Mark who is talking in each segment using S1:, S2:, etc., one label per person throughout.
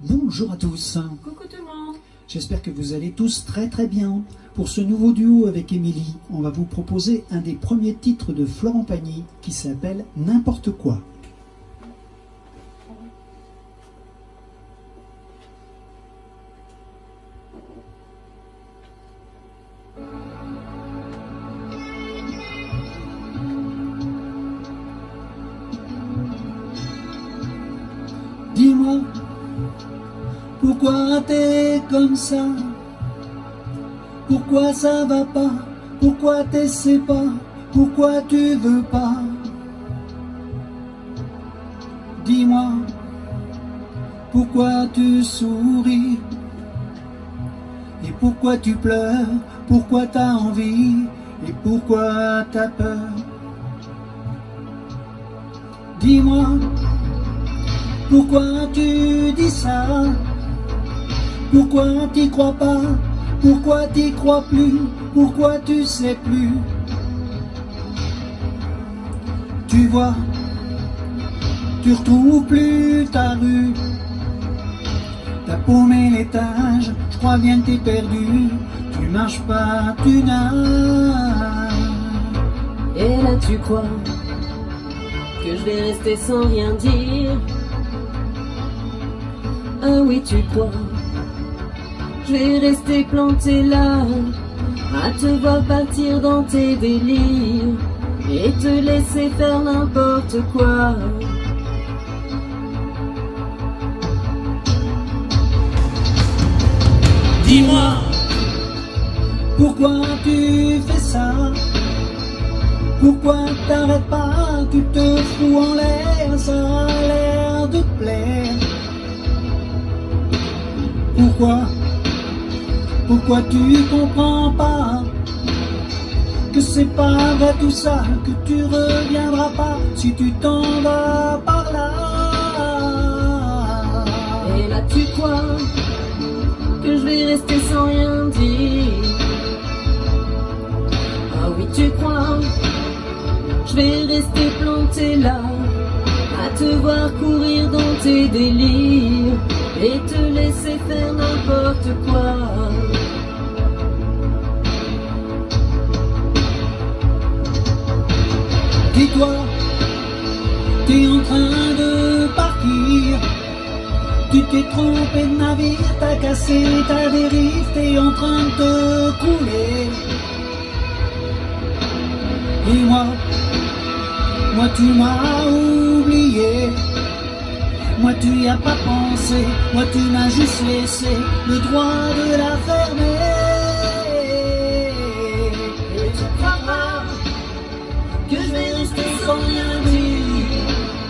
S1: Bonjour à tous.
S2: Coucou tout le monde.
S1: J'espère que vous allez tous très bien. Pour ce nouveau duo avec Émilie, on va vous proposer un des premiers titres de Florent Pagny qui s'appelle N'importe quoi. Dis-moi, pourquoi t'es comme ça? Pourquoi ça va pas? Pourquoi t'essaies pas? Pourquoi tu veux pas? Dis-moi, pourquoi tu souris? Et pourquoi tu pleures? Pourquoi t'as envie? Et pourquoi t'as peur? Dis-moi, pourquoi tu dis ça? Pourquoi t'y crois pas? Pourquoi t'y crois plus? Pourquoi tu sais plus? Tu vois, tu retrouves plus ta rue. T'as paumé l'étage, je crois bien que t'es perdu. Tu marches pas, tu nages.
S2: Et là tu crois que je vais rester sans rien dire? Ah oui tu crois, je vais rester planté là, à te voir partir dans tes délires, et te laisser faire n'importe quoi.
S1: Dis-moi, pourquoi tu fais ça? Pourquoi t'arrêtes pas? Tu te fous en l'air, ça a l'air de te plaire. Pourquoi tu comprends pas que c'est pas vrai tout ça, que tu reviendras pas si tu t'en vas par là?
S2: Et là tu crois que je vais rester sans rien dire? Ah oui tu crois, je vais rester planté là, à te voir courir dans tes délires, et te laisser faire n'importe quoi.
S1: Dis-toi, t'es en train de partir. Tu t'es trompé de navire, t'as cassé ta dérive, t'es en train de te couler. Et moi tu m'as oublié. Moi tu y as pas pensé, moi tu m'as juste laissé le droit de la fermer. Et tu crois pas que je vais rester sans rien dire?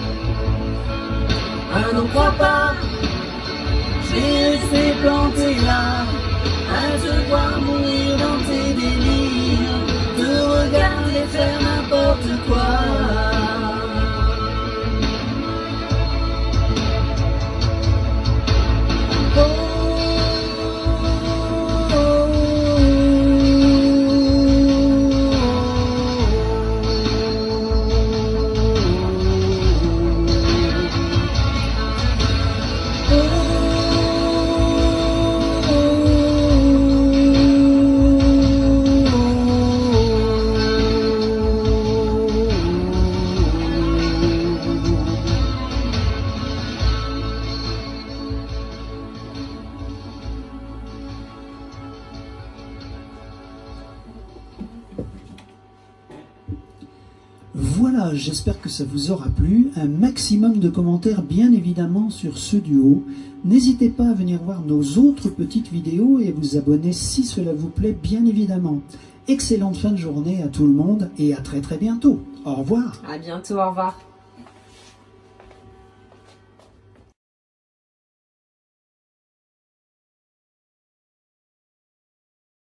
S1: Ah non crois pas, je vais rester planté là, à te voir mourir dans tes délires, te regarder faire n'importe quoi. Voilà, j'espère que ça vous aura plu. Un maximum de commentaires, bien évidemment, sur ce duo. N'hésitez pas à venir voir nos autres petites vidéos et à vous abonner si cela vous plaît, bien évidemment. Excellente fin de journée à tout le monde et à très bientôt. Au revoir.
S2: À bientôt, au revoir.